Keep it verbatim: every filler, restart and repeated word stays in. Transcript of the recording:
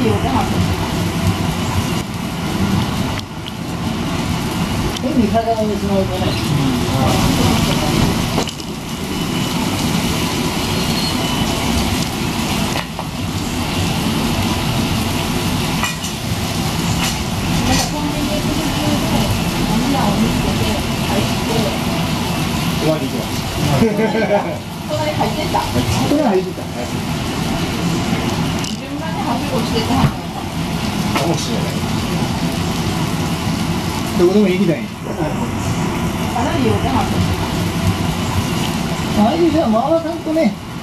里有正好是。 変に体が失うとね。 なんかコンビニで途中でおみやを見つけて入って終わり行きます。 隣入ってた。 それは入ってた。 順番にはしごしてたはず。 かもしれない。どこでも行きたいんや。 かなり寄ってはず。 ああいう人は回らさんとね。